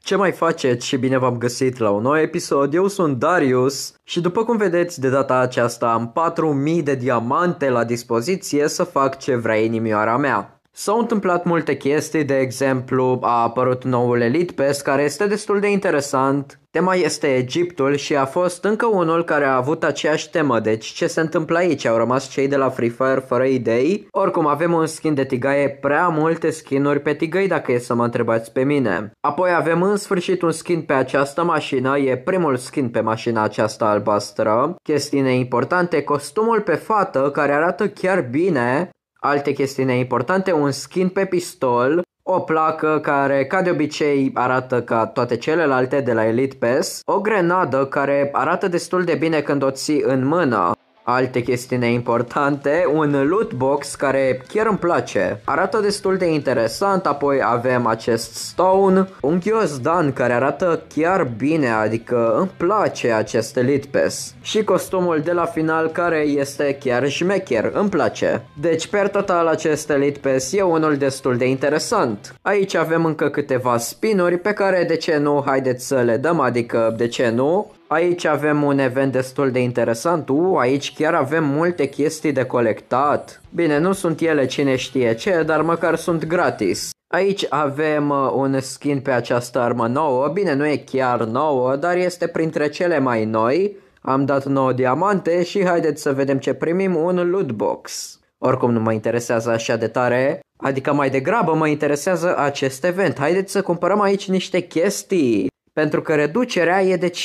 Ce mai faceți și bine v-am găsit la un nou episod, eu sunt Darius și după cum vedeți de data aceasta am 4000 de diamante la dispoziție să fac ce vrea inimioara mea. S-au întâmplat multe chestii, de exemplu a apărut noul Elite Pass care este destul de interesant. Tema este Egiptul și a fost încă unul care a avut aceeași temă, deci ce se întâmplă aici? Au rămas cei de la Free Fire fără idei? Oricum avem un skin de tigaie, prea multe skinuri pe tigăi dacă e să mă întrebați pe mine. Apoi avem în sfârșit un skin pe această mașină, e primul skin pe mașina aceasta albastră. Chestii neimportante, costumul pe fată care arată chiar bine. Alte chestii neimportante, un skin pe pistol, o placă care ca de obicei arată ca toate celelalte de la Elite Pass, o grenadă care arată destul de bine când o ții în mână. Alte chestii neimportante, un loot box care chiar îmi place, arată destul de interesant, apoi avem acest stone, un ghiozdan care arată chiar bine, adică îmi place acest Elite Pass. Și costumul de la final care este chiar șmecher, îmi place. Deci per total acest Elite Pass e unul destul de interesant. Aici avem încă câteva spinuri pe care de ce nu, haideți să le dăm, adică de ce nu. Aici avem un event destul de interesant, aici chiar avem multe chestii de colectat. Bine, nu sunt ele cine știe ce, dar măcar sunt gratis. Aici avem un skin pe această armă nouă, bine nu e chiar nouă, dar este printre cele mai noi. Am dat 9 diamante și haideți să vedem ce primim, un loot box. Oricum nu mă interesează așa de tare, adică mai degrabă mă interesează acest event. Haideți să cumpărăm aici niște chestii. Pentru că reducerea e de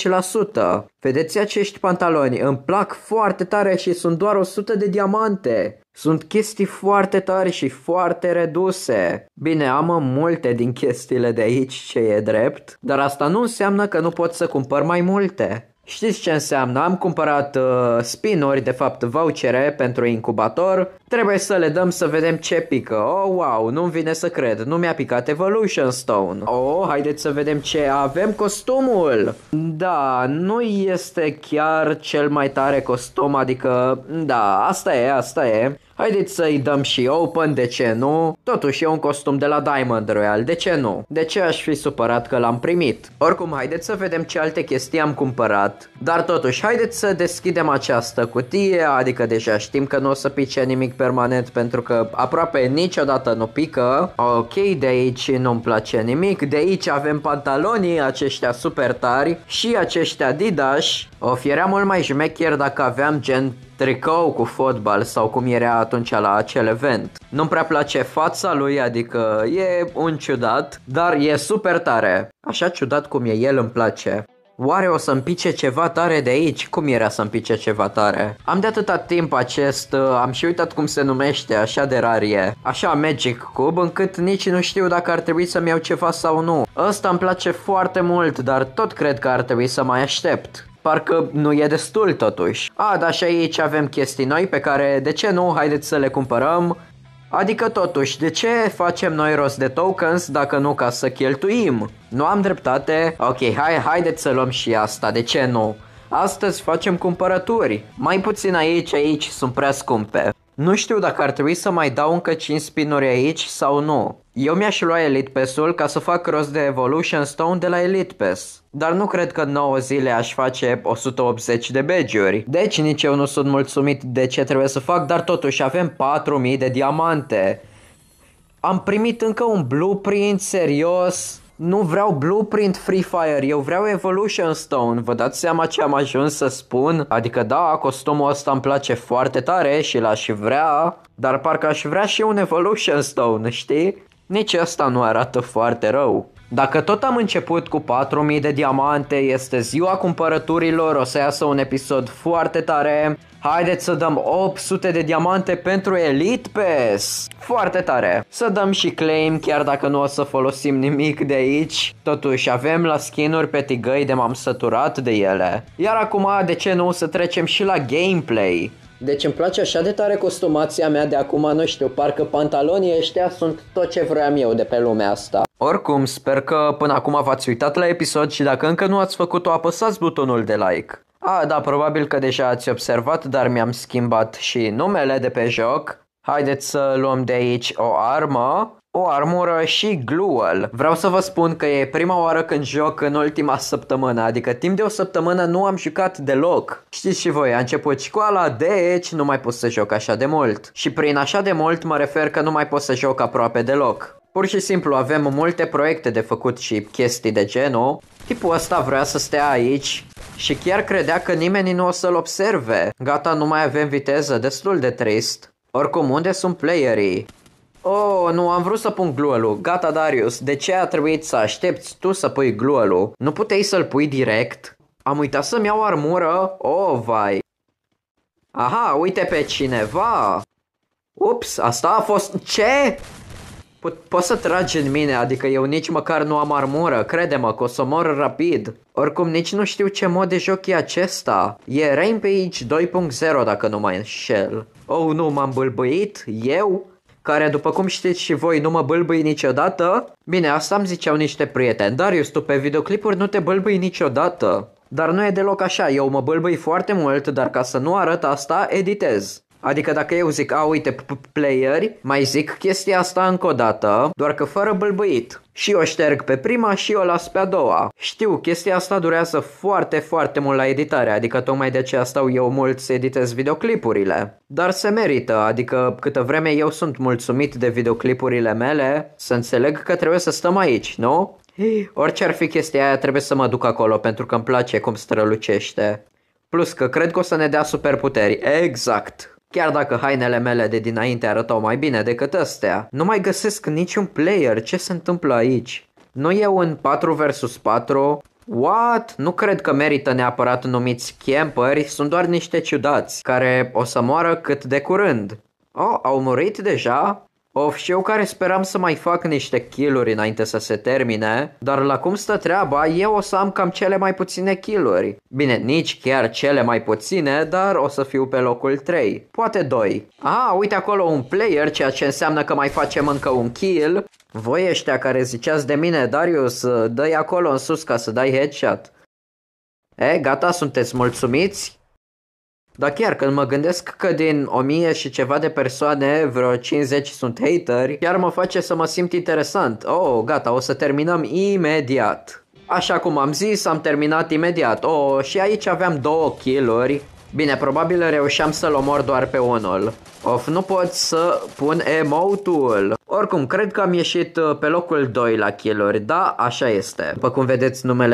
50%. Vedeți acești pantaloni, îmi plac foarte tare și sunt doar 100 de diamante. Sunt chestii foarte tari și foarte reduse. Bine, am multe din chestiile de aici, ce e drept, dar asta nu înseamnă că nu pot să cumpăr mai multe. Știți ce înseamnă? Am cumpărat spinuri, de fapt vouchere pentru incubator. Trebuie să le dăm să vedem ce pică. Oh, wow, nu-mi vine să cred. Nu mi-a picat Evolution Stone. Oh, haideți să vedem ce avem, costumul. Da, nu este chiar cel mai tare costum, adică, da, asta e. Haideți să-i dăm și open, de ce nu? Totuși e un costum de la Diamond Royal, de ce nu? De ce aș fi supărat că l-am primit? Oricum, haideți să vedem ce alte chestii am cumpărat. Dar totuși, haideți să deschidem această cutie, adică deja știm că nu o să pice nimic permanent pentru că aproape niciodată nu pică. Ok, de aici nu-mi place nimic, de aici avem pantalonii aceștia super tari și aceștia Adidas. Era mult mai șmecher dacă aveam gen tricou cu fotbal sau cum era atunci la acel event. Nu-mi prea place fața lui, adică e un ciudat, dar e super tare. Așa ciudat cum e el îmi place. Oare o să-mi pice ceva tare de aici? Cum era să-mi pice ceva tare? Am de atâta timp am și uitat cum se numește, așa de rar e. Așa Magic Cube, încât nici nu știu dacă ar trebui să-mi iau ceva sau nu. Ăsta îmi place foarte mult, dar tot cred că ar trebui să mai aștept. Parcă nu e destul totuși. Dar și aici avem chestii noi pe care, de ce nu, haideți să le cumpărăm. Adică totuși, de ce facem noi rost de tokens dacă nu ca să cheltuim? Nu am dreptate? Ok, haideți să luăm și asta, de ce nu? Astăzi facem cumpărături. Mai puțin aici sunt prea scumpe. Nu știu dacă ar trebui să mai dau încă 5 spinuri aici sau nu. Eu mi-aș lua Elite Pass-ul ca să fac rost de Evolution Stone de la Elite Pass. Dar nu cred că în 9 zile aș face 180 de badge-uri. Deci nici eu nu sunt mulțumit de ce trebuie să fac, dar totuși avem 4000 de diamante. Am primit încă un blueprint, serios? Nu vreau blueprint Free Fire, eu vreau Evolution Stone. Vă dați seama ce am ajuns să spun? Adică da, costumul ăsta îmi place foarte tare și l-aș vrea, dar parcă aș vrea și un Evolution Stone, știi? Nici ăsta nu arată foarte rău. Dacă tot am început cu 4000 de diamante, este ziua cumpărăturilor, o să iasă un episod foarte tare. Haideți să dăm 800 de diamante pentru Elite Pass. Foarte tare. Să dăm și claim, chiar dacă nu o să folosim nimic de aici. Totuși avem la skinuri pe tigăi de m-am săturat de ele. Iar acum, de ce nu, să trecem și la gameplay. Deci îmi place așa de tare costumația mea de acum, nu știu, parcă pantalonii ăștia sunt tot ce vroiam eu de pe lumea asta. Oricum, sper că până acum v-ați uitat la episod și dacă încă nu ați făcut-o, apăsați butonul de like. Da, probabil că deja ați observat, dar mi-am schimbat și numele de pe joc. Haideți să luăm de aici o armă. o armură și glue-ul. Vreau să vă spun că e prima oară când joc în ultima săptămână, adică timp de o săptămână nu am jucat deloc. Știți și voi, a început școala, deci nu mai pot să joc așa de mult. Și prin așa de mult mă refer că nu mai pot să joc aproape deloc. Pur și simplu avem multe proiecte de făcut și chestii de genul. Tipul ăsta vrea să stea aici și chiar credea că nimeni nu o să-l observe. Gata, nu mai avem viteză, destul de trist. Oricum, unde sunt playerii? Oh, nu, am vrut să pun glue-ul. Gata, Darius, de ce a trebuit să aștepți tu să pui glue-ul? Nu puteai să-l pui direct? Am uitat să-mi iau armură? Oh, vai. Aha, uite pe cineva. Ups, asta a fost... Ce? Poți să tragi în mine, adică eu nici măcar nu am armură, crede-mă că o să mor rapid. Oricum nici nu știu ce mod de joc e acesta. E Rampage 2.0 dacă nu mă înșel. Oh nu, m-am bâlbâit? Eu? Care după cum știți și voi nu mă bâlbâi niciodată? Bine, asta îmi ziceau niște prieteni. Darius, tu pe videoclipuri nu te bâlbâi niciodată. Dar nu e deloc așa, eu mă bâlbâi foarte mult, dar ca să nu arăt asta, editez. Adică dacă eu zic, a uite, playeri, mai zic chestia asta încă o dată, doar că fără bâlbâit. Și o șterg pe prima și o las pe a doua. Știu, chestia asta durează foarte, foarte mult la editare, adică tocmai de aceea stau eu mult să editez videoclipurile. Dar se merită, adică câtă vreme eu sunt mulțumit de videoclipurile mele, să înțeleg că trebuie să stăm aici, nu? Orice ar fi chestia aia, trebuie să mă duc acolo pentru că îmi place cum strălucește. Plus că cred că o să ne dea superputeri, exact. Chiar dacă hainele mele de dinainte arătau mai bine decât astea. Nu mai găsesc niciun player, ce se întâmplă aici? Nu e un 4 vs 4? What? Nu cred că merită neapărat numiți camperi, sunt doar niște ciudați, care o să moară cât de curând. Oh, au murit deja? Of, și eu care speram să mai fac niște kill-uri înainte să se termine, dar la cum stă treaba, eu o să am cam cele mai puține kill-uri. Bine, nici chiar cele mai puține, dar o să fiu pe locul 3, poate 2. Ah, uite acolo un player, ceea ce înseamnă că mai facem încă un kill. Voi ăștia care ziceați de mine, Darius, dă-i acolo în sus ca să dai headshot. Gata, sunteți mulțumiți? Dar chiar când mă gândesc că din 1000 și ceva de persoane, vreo 50 sunt hateri, chiar mă face să mă simt interesant. Oh, gata, o să terminăm imediat. Așa cum am zis, am terminat imediat. Oh, și aici aveam 2 kill-uri. Bine, probabil reușeam să-l omor doar pe unul. Of, nu pot să pun emote-ul. Oricum, cred că am ieșit pe locul 2 la kill-uri. Da, așa este. După cum vedeți, numele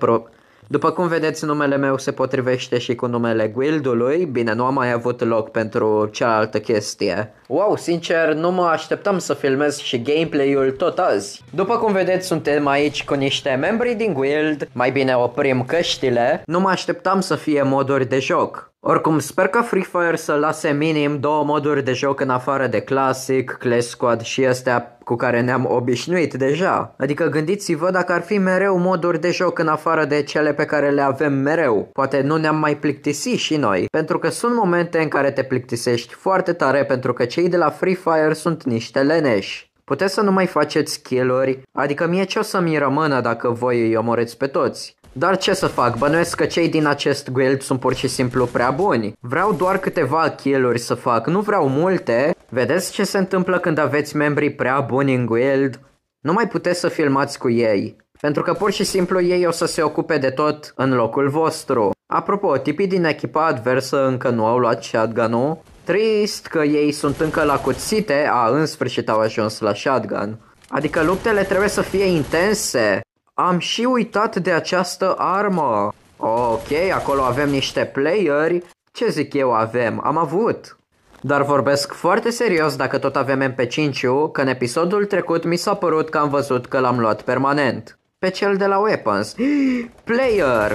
meu se potrivește și cu numele guildului. Bine, nu am mai avut loc pentru cealaltă chestie. Wow, sincer, nu mă așteptam să filmez și gameplay-ul tot azi. După cum vedeți, suntem aici cu niște membri din guild. Mai bine oprim căștile. Nu mă așteptam să fie moduri de joc. Oricum, sper că Free Fire să lase minim 2 moduri de joc în afară de Classic, Clash Squad și astea cu care ne-am obișnuit deja. Adică gândiți-vă dacă ar fi mereu moduri de joc în afară de cele pe care le avem mereu. Poate nu ne-am mai plictisit și noi, pentru că sunt momente în care te plictisești foarte tare pentru că cei de la Free Fire sunt niște leneși. Puteți să nu mai faceți kill-uri, adică mie ce o să-mi rămână dacă voi îi omorâți pe toți? Dar ce să fac, bănuiesc că cei din acest guild sunt pur și simplu prea buni. Vreau doar câteva kill-uri să fac, nu vreau multe. Vedeți ce se întâmplă când aveți membri prea buni în guild? Nu mai puteți să filmați cu ei, pentru că pur și simplu ei o să se ocupe de tot în locul vostru. Apropo, tipii din echipa adversă încă nu au luat shotgun-ul. Trist că ei sunt încă la cuțite, în sfârșit au ajuns la shotgun. Adică luptele trebuie să fie intense. Am și uitat de această armă. Ok, acolo avem niște playeri. Ce zic eu avem? Am avut. Dar vorbesc foarte serios dacă tot avem MP5-ul, că în episodul trecut mi s-a părut că am văzut că l-am luat permanent. Pe cel de la Weapons. Player!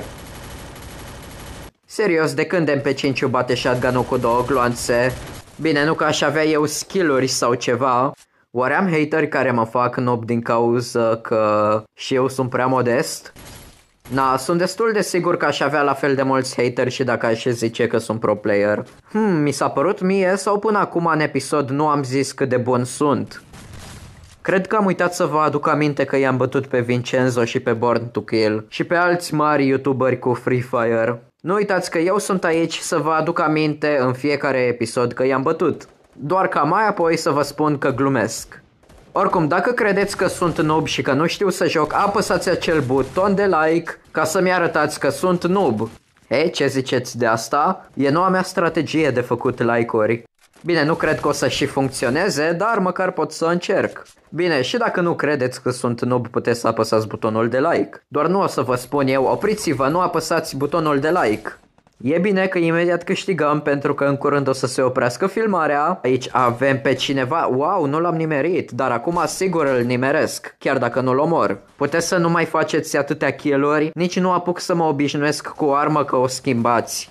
Serios, de când MP5-ul bate shotgun-ul cu 2 gloanțe? Bine, nu că aș avea eu skill-uri sau ceva. Oare am hateri care mă fac noob din cauza că și eu sunt prea modest? Na, sunt destul de sigur că aș avea la fel de mulți hateri și dacă aș zice că sunt pro player. Mi s-a părut mie sau până acum în episod nu am zis cât de bun sunt? Cred că am uitat să vă aduc aminte că i-am bătut pe Vincenzo și pe Born to Kill și pe alți mari youtuberi cu Free Fire. Nu uitați că eu sunt aici să vă aduc aminte în fiecare episod că i-am bătut. Doar ca mai apoi să vă spun că glumesc. Oricum, dacă credeți că sunt noob și că nu știu să joc, apăsați acel buton de like ca să-mi arătați că sunt noob. Hei, ce ziceți de asta? E noua mea strategie de făcut like-uri. Bine, nu cred că o să și funcționeze, dar măcar pot să încerc. Bine, și dacă nu credeți că sunt noob, puteți să apăsați butonul de like. Doar nu o să vă spun eu, opriți-vă, nu apăsați butonul de like. E bine că imediat câștigăm pentru că în curând o să se oprească filmarea. Aici avem pe cineva, wow, nu l-am nimerit, dar acum sigur îl nimeresc, chiar dacă nu-l omor. Puteți să nu mai faceți atâtea kill-uri, nici nu apuc să mă obișnuiesc cu o armă că o schimbați.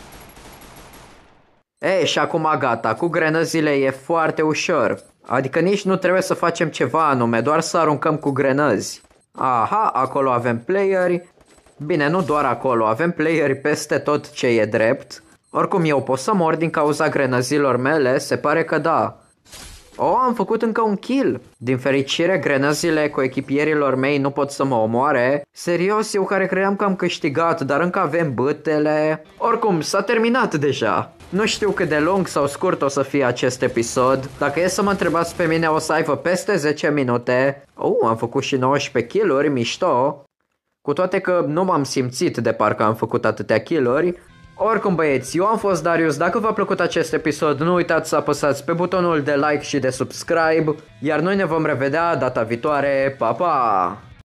Ei, și acum gata, cu grenăzile e foarte ușor. Adică nici nu trebuie să facem ceva anume, doar să aruncăm cu grenăzi. Aha, acolo avem playeri. Bine, nu doar acolo, avem playeri peste tot ce e drept. Oricum eu pot să mor din cauza grenăzilor mele, se pare că da. Oh, am făcut încă un kill. Din fericire, grenăzile cu echipierilor mei nu pot să mă omoare. Serios, eu care credeam că am câștigat, dar încă avem bâtele. Oricum, s-a terminat deja. Nu știu cât de lung sau scurt o să fie acest episod. Dacă e să mă întrebați pe mine, o să aibă peste 10 minute. Am făcut și 19 kill-uri, mișto. Cu toate că nu m-am simțit de parcă am făcut atâtea kill-uri. Oricum băieți, eu am fost Darius, dacă v-a plăcut acest episod nu uitați să apăsați pe butonul de like și de subscribe. Iar noi ne vom revedea data viitoare, pa pa!